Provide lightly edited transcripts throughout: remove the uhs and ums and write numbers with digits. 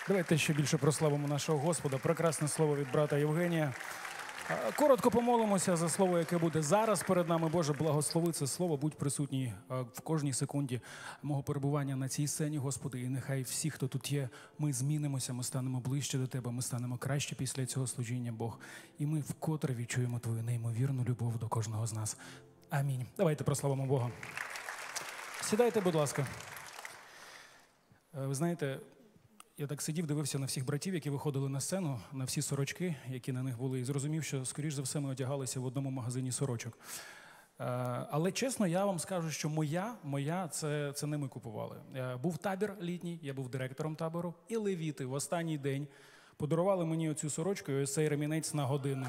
Давайте ще більше прославимо нашого Господа. Прекрасне слово від брата Євгенія. Коротко помолимося за слово, яке буде зараз перед нами. Боже, благослови це слово, будь присутній в кожній секунді мого перебування на цій сцені, Господи. І нехай всі, хто тут є, ми змінимося, ми станемо ближче до Тебе, ми станемо краще після цього служіння, Бог. І ми вкотре відчуємо Твою неймовірну любов до кожного з нас. Амінь. Давайте прославимо Бога. Сідайте, будь ласка. Ви знаєте, я так сидів, дивився на всіх братів, які виходили на сцену, на всі сорочки, які на них були, і зрозумів, що, скоріш за все, ми одягалися в одному магазині сорочок. Але, чесно, я вам скажу, що моя це не ми купували. Був табір літній, я був директором табору, і левіти в останній день подарували мені оцю сорочку і ось цей ремінець на годинник.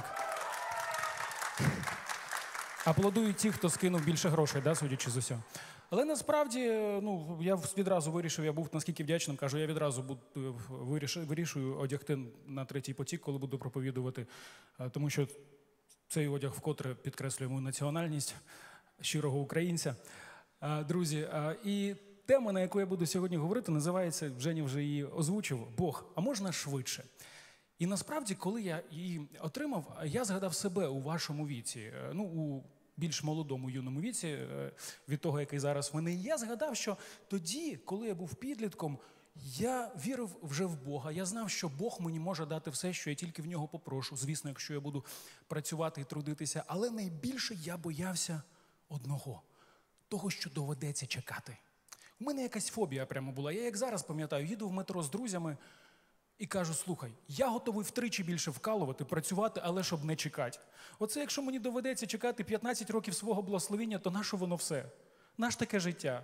Аплодують ті, хто скинув більше грошей, да, судячи з усього. Але насправді, я відразу вирішив, я був наскільки вдячним, кажу, я відразу вирішую одягти на третій потік, коли буду проповідувати, тому що цей одяг вкотре підкреслює мою національність щирого українця. Друзі, і тема, на яку я буду сьогодні говорити, називається, Женя вже її озвучив, «Бог, а можна швидше?». І насправді, коли я її отримав, я згадав себе у вашому віці, у більш молодому, юному віці, від того, який зараз в мене. Я згадав, що тоді, коли я був підлітком, я вірив вже в Бога. Я знав, що Бог мені може дати все, що я тільки в нього попрошу. Звісно, якщо я буду працювати і трудитися. Але найбільше я боявся одного – того, що доведеться чекати. У мене якась фобія прямо була. Я, як зараз пам'ятаю, їду в метро з друзями і кажу, слухай, я готовий втричі більше вкалувати, працювати, але щоб не чекати. Оце якщо мені доведеться чекати 15 років свого благословіння, то нащо воно все? Наше таке життя.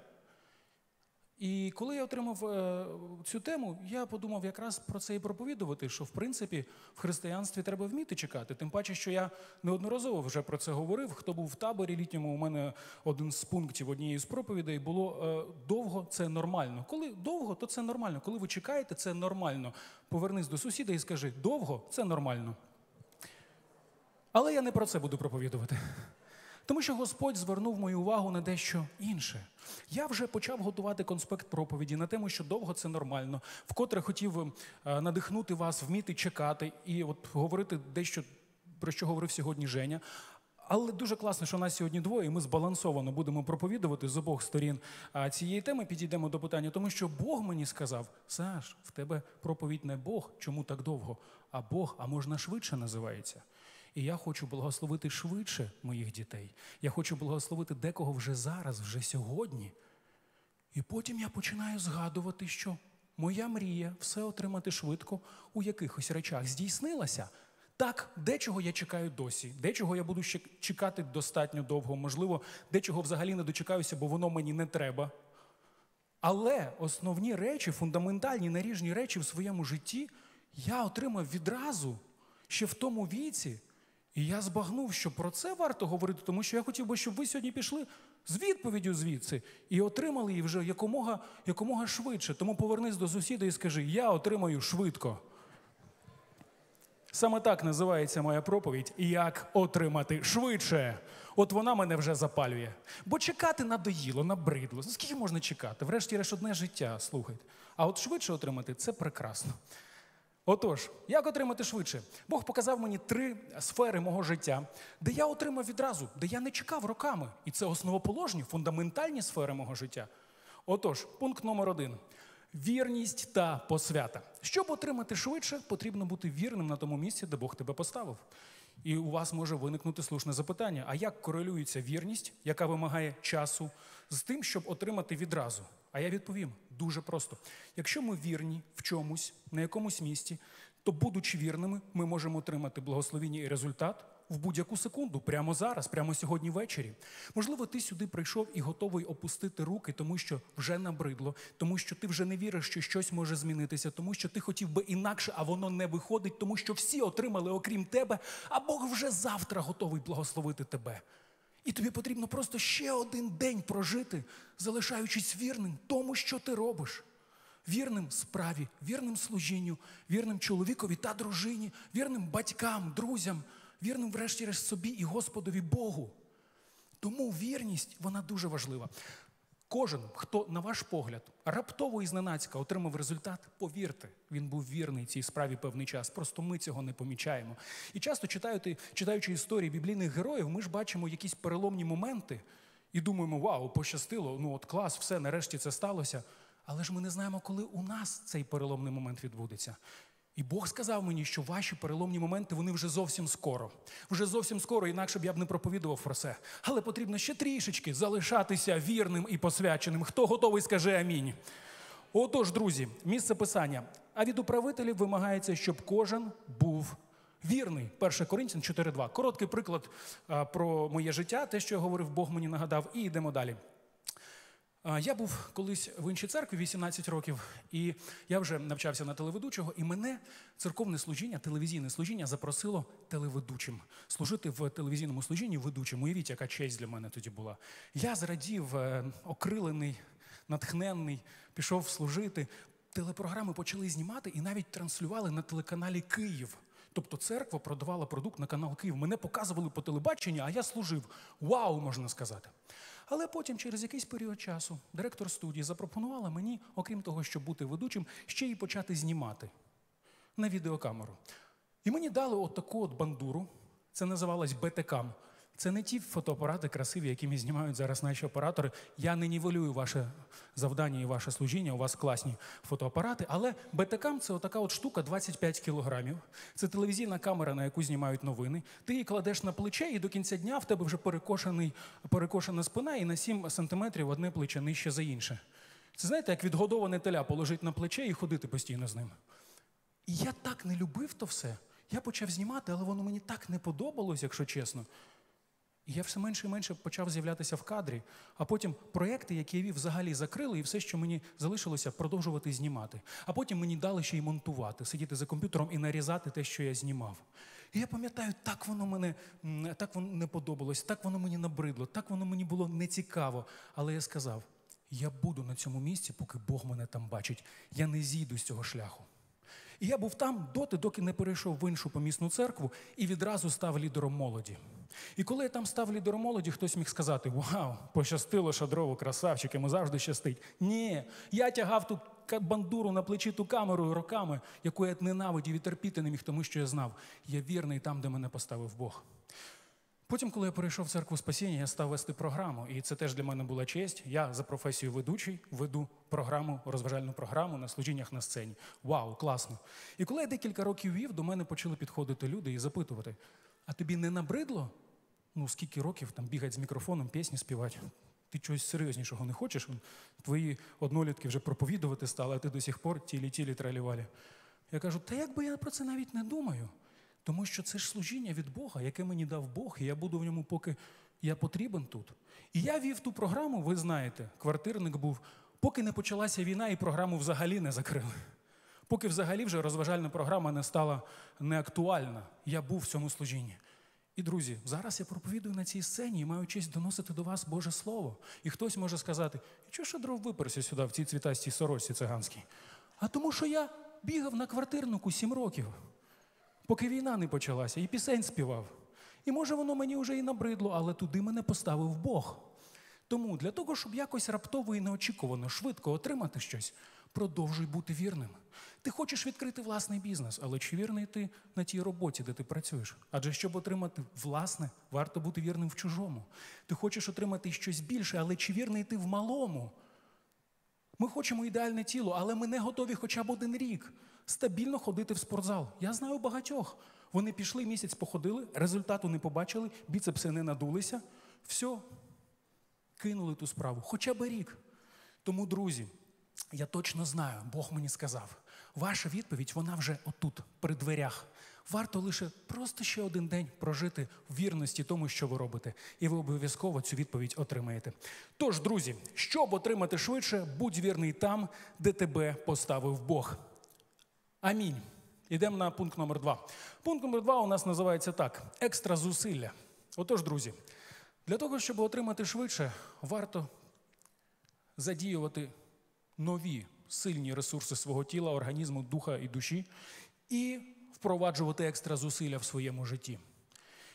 І коли я отримав цю тему, я подумав якраз про це і проповідувати, що в принципі в християнстві треба вміти чекати. Тим паче, що я неодноразово вже про це говорив. Хто був в таборі літньому, у мене один з пунктів однієї з проповідей було «довго – це нормально». Коли довго, то це нормально. Коли ви чекаєте, це нормально. Повернись до сусіда і скажи «довго – це нормально». Але я не про це буду проповідувати. Тому що Господь звернув мою увагу на дещо інше. Я вже почав готувати конспект проповіді на тему, що довго це нормально. Вкотре хотів надихнути вас, вміти чекати і от говорити дещо, про що говорив сьогодні Женя. Але дуже класно, що нас сьогодні двоє, і ми збалансовано будемо проповідувати з обох сторін цієї теми, підійдемо до питання. Тому що Бог мені сказав, Саш, в тебе проповідь не Бог, чому так довго, а Бог, а можна швидше називається. І я хочу благословити швидше моїх дітей. Я хочу благословити декого вже зараз, вже сьогодні. І потім я починаю згадувати, що моя мрія все отримати швидко у якихось речах здійснилася. Так, дечого я чекаю досі, дечого я буду ще чекати достатньо довго, можливо, дечого взагалі не дочекаюся, бо воно мені не треба. Але основні речі, фундаментальні, наріжні речі в своєму житті я отримав відразу, ще в тому віці. І я збагнув, що про це варто говорити, тому що я хотів би, щоб ви сьогодні пішли з відповіддю звідси і отримали її вже якомога швидше. Тому повернись до сусіда і скажи, я отримаю швидко. Саме так називається моя проповідь «Як отримати швидше». От вона мене вже запалює. Бо чекати надоїло, набридло. Скільки можна чекати? Врешті-решт одне життя, слухайте. А от швидше отримати – це прекрасно. Отож, як отримати швидше? Бог показав мені 3 сфери мого життя, де я отримав відразу, де я не чекав роками. І це основоположні, фундаментальні сфери мого життя. Отож, пункт номер 1. Вірність та посвята. Щоб отримати швидше, потрібно бути вірним на тому місці, де Бог тебе поставив. І у вас може виникнути слушне запитання, а як корелюється вірність, яка вимагає часу, з тим, щоб отримати відразу? А я відповім, дуже просто. Якщо ми вірні в чомусь, на якомусь місці, то, будучи вірними, ми можемо отримати благословіння і результат в будь-яку секунду, прямо зараз, прямо сьогодні ввечері. Можливо, ти сюди прийшов і готовий опустити руки, тому що вже набридло, тому що ти вже не віриш, що щось може змінитися, тому що ти хотів би інакше, а воно не виходить, тому що всі отримали, окрім тебе, а Бог вже завтра готовий благословити тебе. І тобі потрібно просто ще один день прожити, залишаючись вірним тому, що ти робиш. Вірним справі, вірним служінню, вірним чоловікові та дружині, вірним батькам, друзям, вірним врешті-решт собі і Господові Богу. Тому вірність, вона дуже важлива. Кожен, хто, на ваш погляд, раптово і зненацька отримав результат, повірте, він був вірний цій справі певний час. Просто ми цього не помічаємо. І часто, читаючи історії біблійних героїв, ми ж бачимо якісь переломні моменти і думаємо, вау, пощастило, ну от клас, все, нарешті це сталося. Але ж ми не знаємо, коли у нас цей переломний момент відбудеться. І Бог сказав мені, що ваші переломні моменти, вони вже зовсім скоро. Вже зовсім скоро, інакше б я б не проповідував про це. Але потрібно ще трішечки залишатися вірним і посвяченим. Хто готовий, скаже амінь. Отож, друзі, місце Писання. А від управителів вимагається, щоб кожен був вірний. 1 Коринтян 4:2. Короткий приклад про моє життя, те, що я говорив, Бог мені нагадав. І йдемо далі. Я був колись в іншій церкві, 18 років, і я вже навчався на телеведучого, і мене церковне служіння, телевізійне служіння запросило телеведучим. Служити в телевізійному служінні ведучим. Уявіть, яка честь для мене тоді була. Я зрадів, окрилений, натхненний, пішов служити. Телепрограми почали знімати і навіть транслювали на телеканалі «Київ». Тобто церква продавала продукт на канал «Київ». Мене показували по телебаченню, а я служив. Вау, можна сказати. Але потім, через якийсь період часу, директор студії запропонувала мені, окрім того, щоб бути ведучим, ще й почати знімати на відеокамеру. І мені дали от таку от бандуру, це називалось БТКам. Це не ті фотоапарати красиві, якими знімають зараз наші оператори. Я не нівелюю ваше завдання і ваше служіння, у вас класні фотоапарати, але БТКам – це отака от штука 25 кілограмів. Це телевізійна камера, на яку знімають новини. Ти її кладеш на плече, і до кінця дня в тебе вже перекошена спина, і на 7 сантиметрів одне плече нижче за інше. Це, знаєте, як відгодоване теля положить на плече і ходити постійно з ним. І я так не любив то все. Я почав знімати, але воно мені так не подобалось, якщо чесно. І я все менше і менше почав з'являтися в кадрі, а потім проєкти, які я вів, взагалі закрили, і все, що мені залишилося, продовжувати знімати. А потім мені дали ще й монтувати, сидіти за комп'ютером і нарізати те, що я знімав. І я пам'ятаю, так воно не подобалось, так воно мені набридло, так воно мені було нецікаво. Але я сказав, я буду на цьому місці, поки Бог мене там бачить. Я не зійду з цього шляху. І я був там доки не перейшов в іншу помісну церкву і відразу став лідером молоді. І коли я там став лідером молоді, хтось міг сказати, вау, пощастило Шадрову, красавчик, йому завжди щастить. Ні, я тягав ту бандуру на плечі, ту камеру роками, яку я ненавидів і терпіти не міг, тому що я знав, я вірний там, де мене поставив Бог. Потім, коли я перейшов в церкву спасіння, я став вести програму, і це теж для мене була честь. Я за професією ведучий веду програму, розважальну програму на служіннях на сцені. Вау, класно. І коли я декілька років вів, до мене почали підходити люди і запитувати, а тобі не набридло, скільки років там бігати з мікрофоном, пісні співати? Ти чогось серйознішого не хочеш? Твої однолітки вже проповідувати стали, а ти до сих пор тілі-тілі тралівалі. Я кажу, та якби я про це навіть не думаю. Тому що це ж служіння від Бога, яке мені дав Бог, і я буду в ньому, поки я потрібен тут. І я вів ту програму, ви знаєте, квартирник був, поки не почалася війна і програму взагалі не закрили. Поки взагалі вже розважальна програма не стала неактуальна. Я був в цьому служінні. І, друзі, зараз я проповідую на цій сцені і маю честь доносити до вас Боже Слово. І хтось може сказати, чого Шадров виперся сюди, в цій цвітастій сорочці циганській? А тому, що я бігав на квартирнику 7 років. Поки війна не почалася, і пісень співав. І може воно мені вже і набридло, але туди мене поставив Бог. Тому для того, щоб якось раптово і неочікувано, швидко отримати щось, продовжуй бути вірним. Ти хочеш відкрити власний бізнес, але чи вірний ти на тій роботі, де ти працюєш? Адже щоб отримати власне, варто бути вірним в чужому. Ти хочеш отримати щось більше, але чи вірний ти в малому? Ми хочемо ідеальне тіло, але ми не готові хоча б 1 рік стабільно ходити в спортзал. Я знаю багатьох. Вони пішли, місяць походили, результату не побачили, біцепси не надулися. Все, кинули ту справу. Хоча б рік. Тому, друзі, я точно знаю, Бог мені сказав, ваша відповідь, вона вже отут, при дверях. Варто лише просто ще 1 день прожити в вірності тому, що ви робите. І ви обов'язково цю відповідь отримаєте. Тож, друзі, щоб отримати швидше, будь вірний там, де тебе поставив Бог. Амінь. Ідемо на пункт номер 2. Пункт номер 2 у нас називається так. Екстра зусилля. Отож, друзі, для того, щоб отримати швидше, варто задіювати нові сильні ресурси свого тіла, організму, духа і душі і впроваджувати екстра зусилля в своєму житті.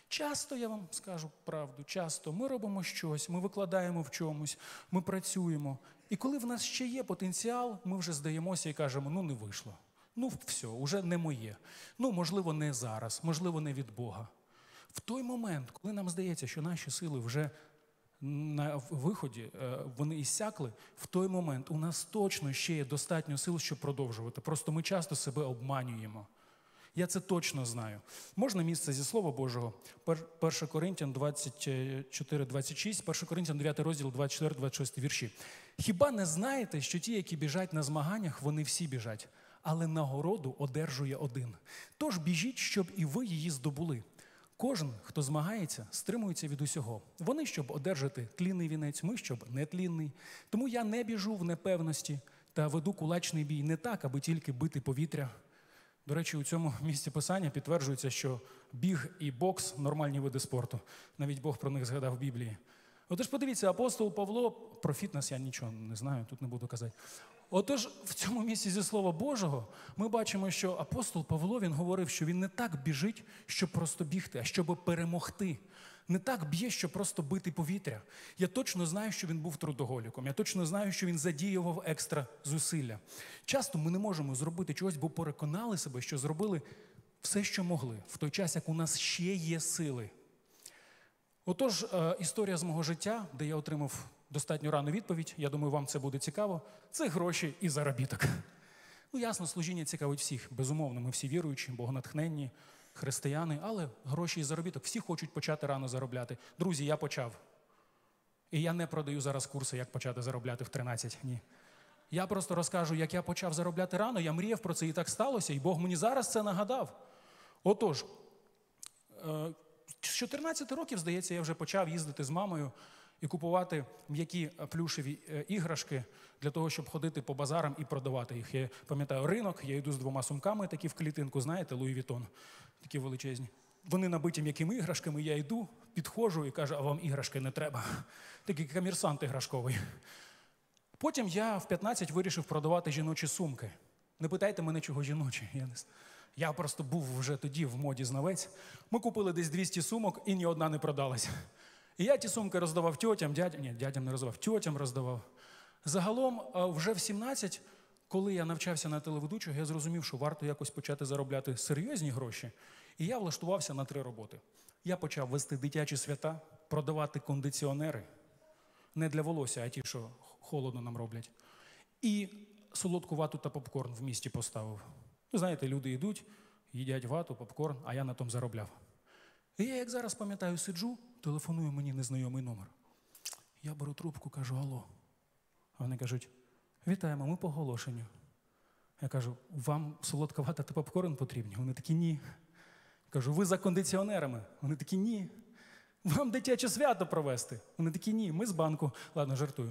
Часто, я вам скажу правду, часто ми робимо щось, ми викладаємо в чомусь, ми працюємо. І коли в нас ще є потенціал, ми вже здаємося і кажемо, ну не вийшло. Ну все, уже не моє. Ну, можливо, не зараз, можливо, не від Бога. В той момент, коли нам здається, що наші сили вже на виході, вони іссякли, в той момент у нас точно ще є достатньо сил, щоб продовжувати. Просто ми часто себе обманюємо. Я це точно знаю. Можна місце зі Слова Божого? 1 Коринтян 24-26, 1 Коринтян 9 розділ 24-26 вірші. «Хіба не знаєте, що ті, які біжать на змаганнях, вони всі біжать, але нагороду одержує один. Тож біжіть, щоб і ви її здобули. Кожен, хто змагається, стримується від усього. Вони, щоб одержати тлінний вінець, ми, щоб нетлінний. Тому я не біжу в непевності та веду кулачний бій не так, аби тільки бити повітря». До речі, у цьому місці Писання підтверджується, що біг і бокс – нормальні види спорту. Навіть Бог про них згадав в Біблії. Отож, подивіться, апостол Павло, про фітнес я нічого не знаю, тут не буду казати. Отож, в цьому місці зі Слова Божого ми бачимо, що апостол Павло, він говорив, що він не так біжить, щоб просто бігти, а щоб перемогти. Не так б'є, щоб просто бити повітря. Я точно знаю, що він був трудоголіком. Я точно знаю, що він задіював екстра зусилля. Часто ми не можемо зробити чогось, бо переконали себе, що зробили все, що могли, в той час, як у нас ще є сили. Отож, історія з мого життя, де я отримав достатньо рану відповідь, я думаю, вам це буде цікаво, це гроші і заробіток. Ну, ясно, служіння цікавить всіх, безумовно, ми всі віруючі, богонатхненні, християни, але гроші і заробіток, всі хочуть почати рано заробляти. Друзі, я почав. І я не продаю зараз курси, як почати заробляти в 13, ні. Я просто розкажу, як я почав заробляти рано, я мріяв про це і так сталося, і Бог мені зараз це нагадав. Отож, з 14 років, здається, я вже почав їздити з мамою і купувати м'які плюшеві іграшки для того, щоб ходити по базарам і продавати їх. Я пам'ятаю ринок, я йду з 2 сумками такі в клітинку, знаєте, Луї Вітон, такі величезні. Вони набиті м'якими іграшками, я йду, підходжу і кажу, а вам іграшки не треба. Такий комерсант іграшковий. Потім я в 15 вирішив продавати жіночі сумки. Не питайте мене, чого жіночі. Я просто був вже тоді в моді знавець. Ми купили десь 200 сумок і ні одна не продалась. І я ті сумки роздавав тьотям, дядям не роздавав, тьотям роздавав. Загалом, вже в 17, коли я навчався на телеведучого, я зрозумів, що варто якось почати заробляти серйозні гроші. І я влаштувався на 3 роботи. Я почав вести дитячі свята, продавати кондиціонери. Не для волосся, а ті, що холодно нам роблять. І солодку вату та попкорн в місті поставив. Ви знаєте, люди йдуть, їдять вату, попкорн, а я на тому заробляв. І я, як зараз пам'ятаю, сиджу, телефоную мені незнайомий номер. Я беру трубку, кажу, алло. А вони кажуть, вітаємо, ми по оголошенню. Я кажу, вам солодка вата та попкорн потрібні? Вони такі, ні. Кажу, ви за кондиціонерами? Вони такі, ні. Вам дитяче свято провести? Вони такі, ні, ми з банку. Ладно, жартую.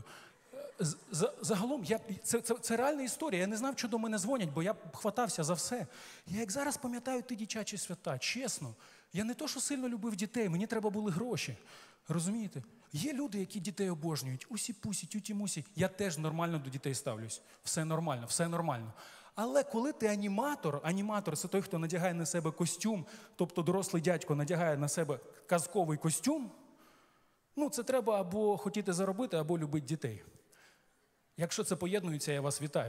Загалом, це реальна історія. Я не знав, що до мене дзвонять, бо я хватався за все. Я як зараз пам'ятаю ті дитячі свята, чесно. Я не то, що сильно любив дітей, мені треба були гроші. Розумієте? Є люди, які дітей обожнюють. Усі-пусі, тюті-мусі. Я теж нормально до дітей ставлюсь. Все нормально, все нормально. Але коли ти аніматор – це той, хто надягає на себе костюм, тобто дорослий дядько надягає на себе казковий костюм, ну, це треба або хотіти заробити, або любити дітей. Якщо це поєднується, я вас вітаю.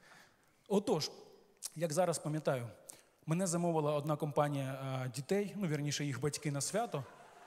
Отож, як зараз пам'ятаю, мене замовила одна компанія дітей, ну, вірніше, їх батьки на свято,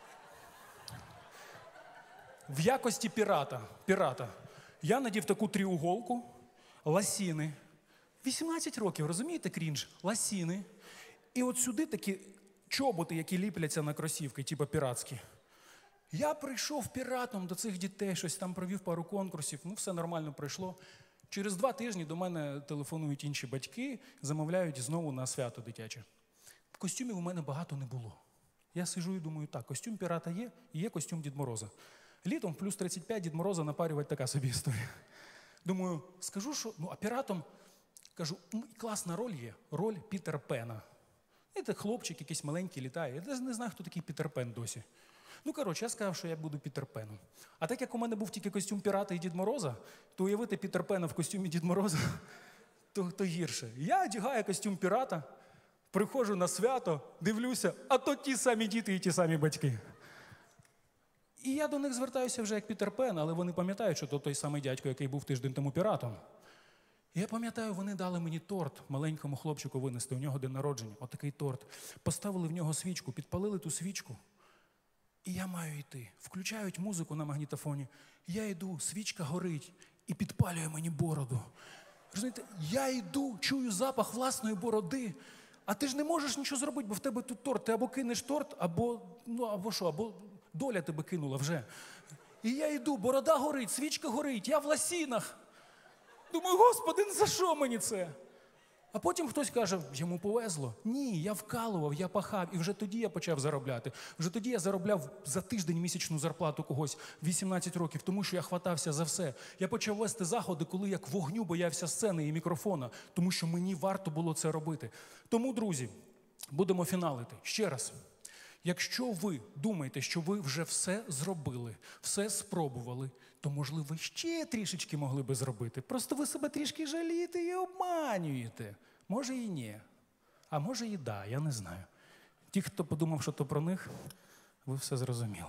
в якості пірата. Я надів таку тріуголку, ласіни. 18 років, розумієте, крінж? Ласіни. І от сюди такі чоботи, які ліпляться на кросівки, типу піратські. Я прийшов піратом до цих дітей, щось там провів пару конкурсів, ну все нормально пройшло. Через 2 тижні до мене телефонують інші батьки, замовляють знову на свято дитяче. Костюмів у мене багато не було. Я сиджу і думаю, так, костюм пірата є, і є костюм Дід Мороза. Літом плюс 35 Дід Мороза напарювати така собі історія. Думаю, скажу, що, ну, а піратом, кажу, класна роль є, роль Пітер Пена. І це хлопчик якийсь маленький літає. Я не знаю, хто такий Пітер Пен досі. Ну, коротше, я сказав, що я буду Пітер Пеном. А так як у мене був тільки костюм пірата і Дід Мороза, то уявити Пітер Пена в костюмі Дід Мороза, то гірше. Я одягаю костюм пірата, Приходжу на свято, дивлюся, а то ті самі діти і ті самі батьки. І я до них звертаюся вже як Пітер Пен, але вони пам'ятають, що то той самий дядько, який був тиждень тому піратом. І я пам'ятаю, вони дали мені торт маленькому хлопчику винести, у нього день народження, отакий торт. Поставили в нього свічку, підпалили ту свічку. І я маю йти. Включають музику на магнітофоні. Я йду, свічка горить і підпалює мені бороду. Розумієте, я йду, чую запах власної бороди, а ти ж не можеш нічого зробити, бо в тебе тут торт. Ти або кинеш торт, або доля тебе кинула вже. І я йду, борода горить, свічка горить, я в ласінах. Думаю, Господи, за що мені це? А потім хтось каже, йому повезло. Ні, я вкалував, я пахав, і вже тоді я почав заробляти. Вже тоді я заробляв за тиждень місячну зарплату когось 18 років, тому що я хватався за все. Я почав вести заходи, коли як вогню боявся сцени і мікрофона, тому що мені варто було це робити. Тому, друзі, будемо фіналити. Ще раз. Якщо ви думаєте, що ви вже все зробили, все спробували, то, можливо, ще трішечки могли би зробити. Просто ви себе трішки жалієте і обманюєте. Може і ні. А може і да, я не знаю. Ті, хто подумав, що то про них, ви все зрозуміли.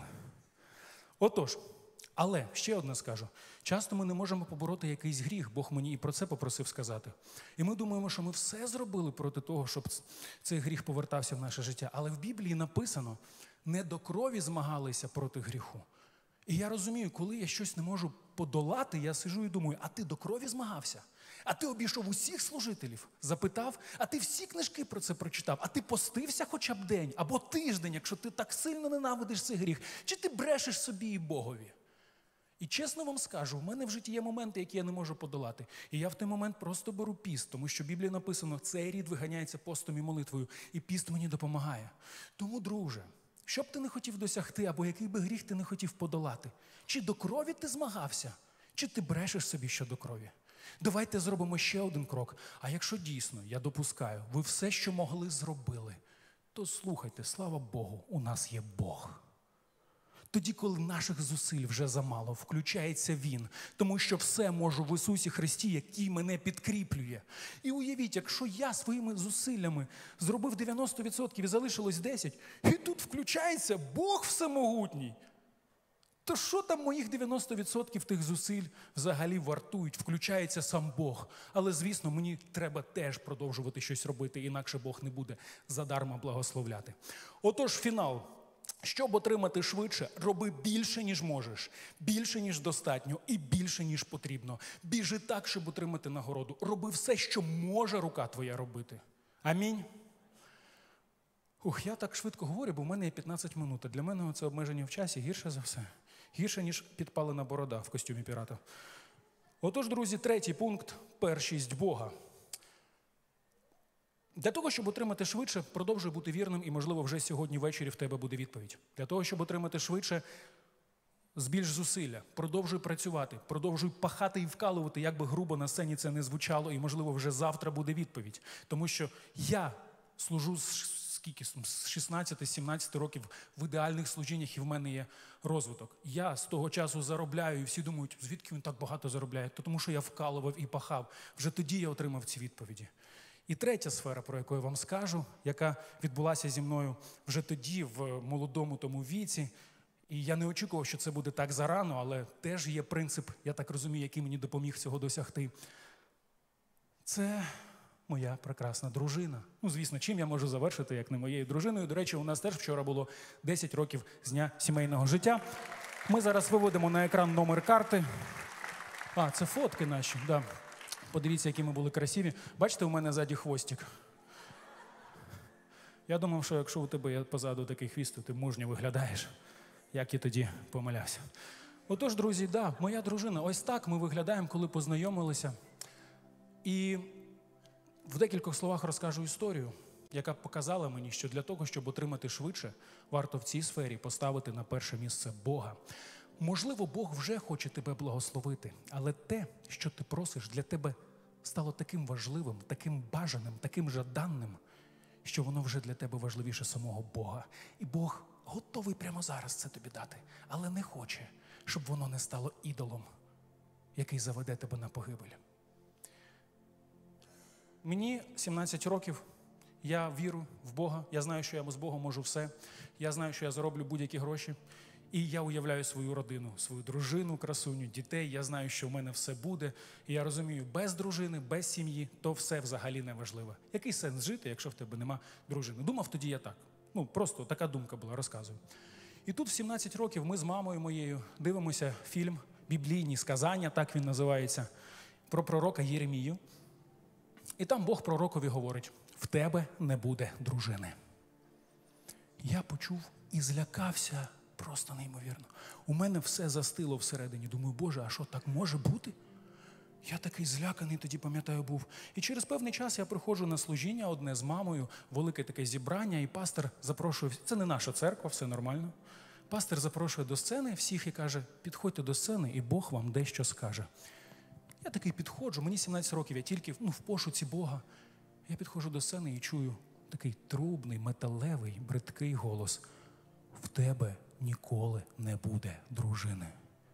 Отож, але ще одне скажу. Часто ми не можемо побороти якийсь гріх, Бог мені і про це попросив сказати. І ми думаємо, що ми все зробили проти того, щоб цей гріх повертався в наше життя. Але в Біблії написано, не до крові змагалися проти гріху. І я розумію, коли я щось не можу подолати, я сиджу і думаю, а ти до крові змагався? А ти обійшов усіх служителів, запитав, а ти всі книжки про це прочитав, а ти постився хоча б день або тиждень, якщо ти так сильно ненавидиш цей гріх, чи ти брешеш собі і Богові? І чесно вам скажу, в мене в житті є моменти, які я не можу подолати. І я в той момент просто беру піст, тому що в Біблії написано, цей рід виганяється постом і молитвою, і піст мені допомагає. Тому, друже, що б ти не хотів досягти, або який би гріх ти не хотів подолати, чи до крові ти змагався, чи ти брешеш собі щодо крові? Давайте зробимо ще один крок. А якщо дійсно, я допускаю, ви все, що могли, зробили, то слухайте, слава Богу, у нас є Бог. Тоді, коли наших зусиль вже замало, включається Він, тому що все можу в Ісусі Христі, який мене підкріплює. І уявіть, якщо я своїми зусиллями зробив 90% і залишилось 10%, і тут включається Бог всемогутній, то що там моїх 90% тих зусиль взагалі вартують? Включається сам Бог. Але, звісно, мені треба теж продовжувати щось робити, інакше Бог не буде задарма благословляти. Отож, фінал. Щоб отримати швидше, роби більше, ніж можеш, більше, ніж достатньо і більше, ніж потрібно. Біжи так, щоб отримати нагороду. Роби все, що може рука твоя робити. Амінь. Я так швидко говорю, бо в мене є 15 минут. Для мене це обмеження в часі гірше за все. Гірше, ніж підпалена борода в костюмі пірата. Отож, друзі, третій пункт – першість Бога. Для того, щоб отримати швидше, продовжуй бути вірним, і, можливо, вже сьогодні ввечері в тебе буде відповідь. Для того, щоб отримати швидше, збільш зусилля, продовжуй працювати, продовжуй пахати і вкалувати, як би грубо на сцені це не звучало, і, можливо, вже завтра буде відповідь. Тому що я служу з 16-17 років в ідеальних служіннях, і в мене є розвиток. Я з того часу заробляю, і всі думають, звідки він так багато заробляє? Тому що я вкалував і пахав. Вже тоді я отримав ці відповіді. І третя сфера, про яку я вам скажу, яка відбулася зі мною вже тоді, в молодому тому віці, і я не очікував, що це буде так зарано, але теж є принцип, я так розумію, який мені допоміг цього досягти. Це моя прекрасна дружина. Звісно, чим я можу завершити, як не моєю дружиною. До речі, у нас теж вчора було 10 років з дня сімейного життя. Ми зараз виводимо на екран номер карти. Це фотки наші, да. Подивіться, які ми були красиві. Бачите, у мене ззаді хвостик. Я думав, що якщо у тебе є позаду такий хвіст, то ти мужньо виглядаєш. Як я тоді помилявся. Отож, друзі, моя дружина. Ось так ми виглядаємо, коли познайомилися. І в декількох словах розкажу історію, яка показала мені, що для того, щоб отримати швидше, варто в цій сфері поставити на перше місце Бога. Можливо, Бог вже хоче тебе благословити, але те, що ти просиш, для тебе стало таким важливим, таким бажаним, таким жаданним, що воно вже для тебе важливіше самого Бога. І Бог готовий прямо зараз це тобі дати, але не хоче, щоб воно не стало ідолом, який заведе тебе на погибель. Мені 17 років, Я вірю в Бога, я знаю, що я з Богом можу все, я знаю, що я зароблю будь-які гроші. І я уявляю свою родину, свою дружину, красуню, дітей. Я знаю, що в мене все буде. І я розумію, без дружини, без сім'ї, то все взагалі не важливо. Який сенс жити, якщо в тебе нема дружини? Думав тоді я так. Просто така думка була, розказую. І тут в 17 років ми з мамою моєю дивимося фільм «Біблійні сказання», так він називається, про пророка Єремію. І там Бог пророкові говорить: в тебе не буде дружини. Я почув і злякався просто неймовірно. У мене все застило всередині. Думаю, Боже, а що, так може бути? Я такий зляканий тоді, пам'ятаю, був. І через певний час я приходжу на служіння одне з мамою, велике таке зібрання, і пастор запрошує, це не наша церква, все нормально. Пастор запрошує до сцени всіх і каже: підходьте до сцени, і Бог вам дещо скаже. Я такий підходжу, мені 17 років, я тільки в пошуці Бога. Я підходжу до сцени і чую такий трубний, металевий, бридкий голос: в тебе ніколи не буде дружини.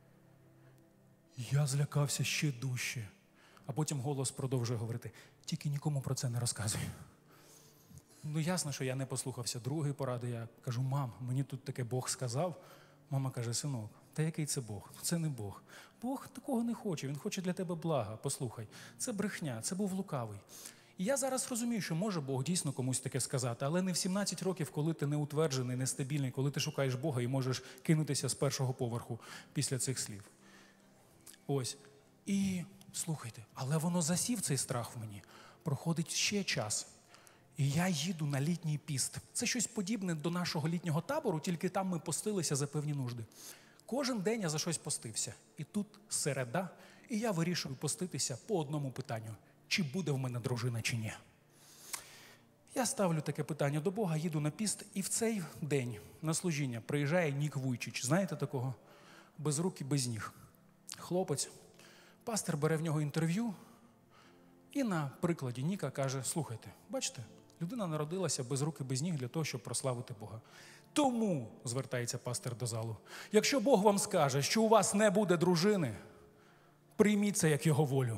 Я злякався ще дужче. А потім голос продовжує говорити: тільки нікому про це не розказуй. Ясно, що я не послухався другої поради. Я кажу: мам, мені тут таке Бог сказав. Мама каже: синок, та який це Бог? Це не Бог. Бог такого не хоче, Він хоче для тебе блага. Послухай, це брехня, це був лукавий. І я зараз розумію, що може Бог дійсно комусь таке сказати, але не в 17 років, коли ти неутверджений, нестабільний, коли ти шукаєш Бога і можеш кинутися з першого поверху після цих слів. Ось. І слухайте, але воно засів, цей страх в мені. Проходить ще час. І я їду на літній піст. Це щось подібне до нашого літнього табору, тільки там ми постилися за певні нужди. Кожен день я за щось постився. І тут середа, і я вирішую поститися по одному питанню: чи буде в мене дружина, чи ні. Я ставлю таке питання до Бога, їду на піст, і в цей день на служіння приїжджає Нік Вуйчич. Знаєте такого? Без рук і без ніг. Хлопець. Пастор бере в нього інтерв'ю і на прикладі Ніка каже: слухайте, бачите, людина народилася без рук і без ніг для того, щоб прославити Бога. Тому, звертається пастор до залу, якщо Бог вам скаже, що у вас не буде дружини, прийміть це як його волю.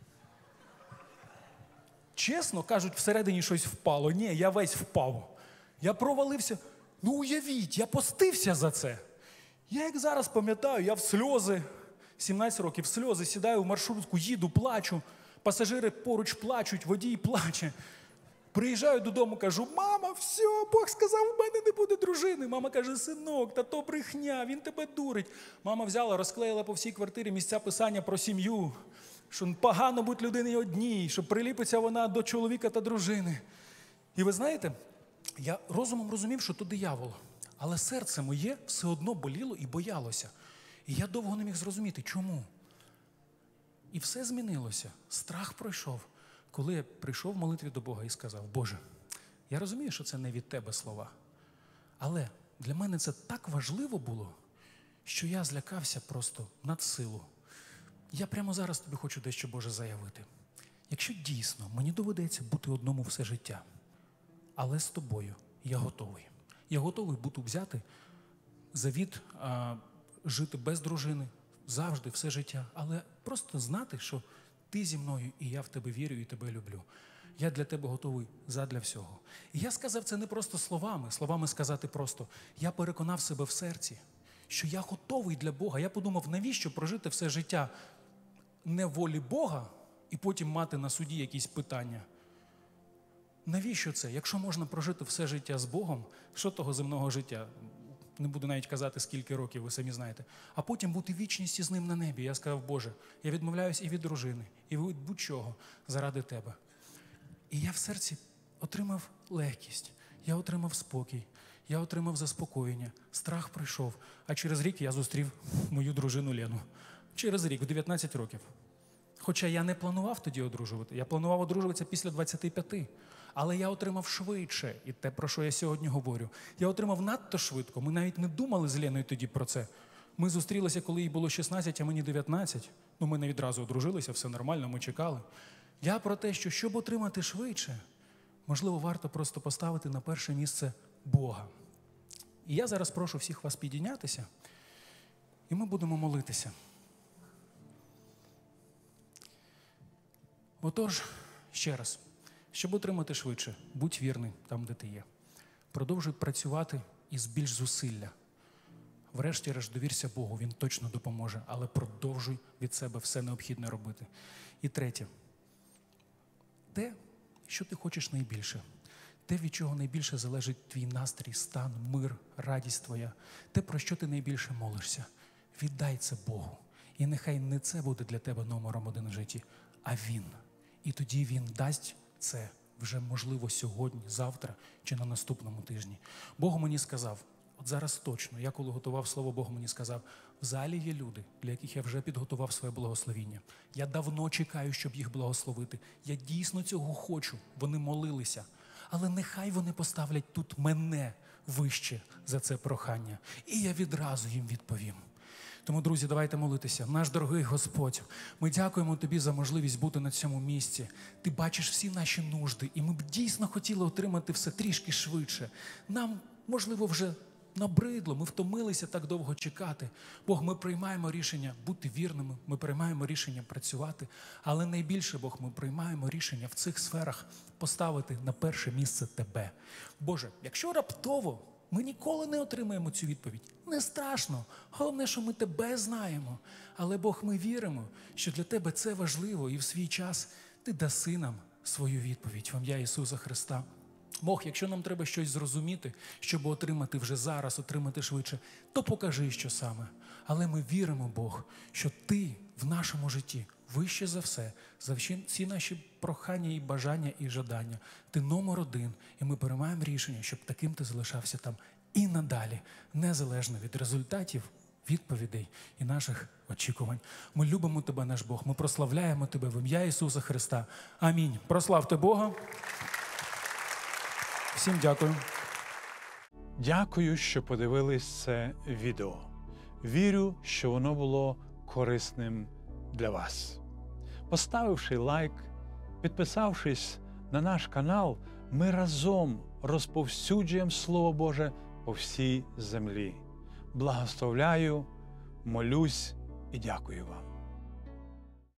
Чесно, кажуть, всередині щось впало. Ні, я весь впав. Я провалився. Уявіть, я постився за це. Я як зараз пам'ятаю, я в сльози, 17 років в сльози, сідаю в маршрутку, їду, плачу. Пасажири поруч плачуть, водій плаче. Приїжджаю додому, кажу: мама, все, Бог сказав, у мене не буде дружини. Мама каже: синок, та то брехня, він тебе дурить. Мама взяла, розклеїла по всій квартирі місця писання про сім'ю, що погано бути людині одній, що приліпиться вона до чоловіка та дружини. І ви знаєте, я розумом розумів, що то диявол. Але серце моє все одно боліло і боялося. І я довго не міг зрозуміти, чому. І все змінилося. Страх пройшов, коли я прийшов в молитві до Бога і сказав: Боже, я розумію, що це не від Тебе слова. Але для мене це так важливо було, що я злякався просто надсилу. Я прямо зараз тобі хочу дещо, Боже, заявити. Якщо дійсно мені доведеться бути одному все життя, але з тобою я готовий. Я готовий буду взяти завіт, жити без дружини, завжди, все життя. Але просто знати, що ти зі мною, і я в тебе вірю, і тебе люблю. Я для тебе готовий задля всього. І я сказав це не просто словами сказати просто. Я переконав себе в серці, що я готовий для Бога. Я подумав, навіщо прожити все життя не волі Бога і потім мати на суді якісь питання. Навіщо це? Якщо можна прожити все життя з Богом, що того земного життя? Не буду навіть казати, скільки років, ви самі знаєте. А потім бути в вічності з ним на небі. Я сказав: Боже, я відмовляюсь і від дружини, і від будь-чого заради Тебе. І я в серці отримав легкість, я отримав спокій, я отримав заспокоєння, страх пройшов. А через рік я зустрів мою дружину Лену. Через рік, в 19 років. Хоча я не планував тоді одружувати. Я планував одружуватися після 25. Але я отримав швидше. І те, про що я сьогодні говорю. Я отримав надто швидко. Ми навіть не думали з Леною тоді про це. Ми зустрілися, коли їй було 16, а мені 19. Ми не відразу одружилися, все нормально, ми чекали. Я про те, що щоб отримати швидше, можливо, варто просто поставити на перше місце Бога. І я зараз прошу всіх вас підійнятися, і ми будемо молитися. Отож, ще раз, Щоб отримати швидше, будь вірний там, де ти є. Продовжуй працювати із більш зусилля. Врешті-решт довірся Богу, Він точно допоможе, але продовжуй від себе все необхідне робити. І третє. Те, що ти хочеш найбільше. Те, від чого найбільше залежить твій настрій, стан, мир, радість твоя. Те, про що ти найбільше молишся. Віддай це Богу. І нехай не це буде для тебе номером один в житті, а Він. І тоді Він дасть це вже, можливо, сьогодні, завтра чи на наступному тижні. Бог мені сказав, от зараз точно, я коли готував слово, Бог мені сказав, в залі є люди, для яких я вже підготував своє благословіння. Я давно чекаю, щоб їх благословити. Я дійсно цього хочу. Вони молилися. Але нехай вони поставлять тут мене вище за це прохання. І я відразу їм відповім. Тому, друзі, давайте молитися. Наш дорогий Господь, ми дякуємо Тобі за можливість бути на цьому місці. Ти бачиш всі наші нужди, і ми б дійсно хотіли отримати все трішки швидше. Нам, можливо, вже набридло, ми втомилися так довго чекати. Бог, ми приймаємо рішення бути вірними, ми приймаємо рішення працювати, але найбільше, Бог, ми приймаємо рішення в цих сферах поставити на перше місце Тебе. Боже, якщо раптово ми ніколи не отримаємо цю відповідь, не страшно. Головне, що ми Тебе знаємо. Але, Бог, ми віримо, що для Тебе це важливо, і в свій час Ти даси нам свою відповідь в ім'я Ісуса Христа. Бог, якщо нам треба щось зрозуміти, щоб отримати вже зараз, отримати швидше, то покажи, що саме. Але ми віримо, Бог, що Ти в нашому житті вище за все, за всі наші прохання і бажання і жадання. Ти номер один, і ми приймаємо рішення, щоб таким Ти залишався там і надалі, незалежно від результатів, відповідей і наших очікувань. Ми любимо Тебе, наш Бог, ми прославляємо Тебе в ім'я Ісуса Христа. Амінь. Прославте Бога. Всім дякую. Дякую, що подивились це відео. Вірю, що воно було корисним для вас. Поставивши лайк, підписавшись на наш канал, ми разом розповсюджуємо Слово Боже по всій землі. Благословляю, молюсь і дякую вам.